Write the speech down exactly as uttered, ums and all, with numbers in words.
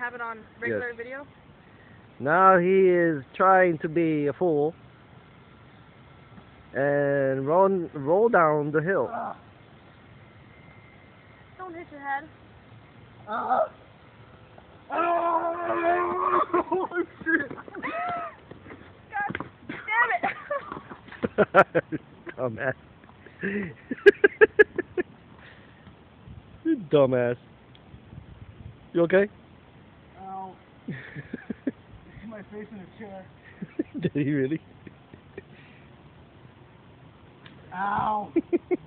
have it on regular Yes. video? Now he is trying to be a fool and roll roll down the hill. Uh, Don't hit your head. uh, oh, shit. God damn it! Dumbass. You dumbass. You okay? Ow. You see my face in a chair. Did he really? Ow.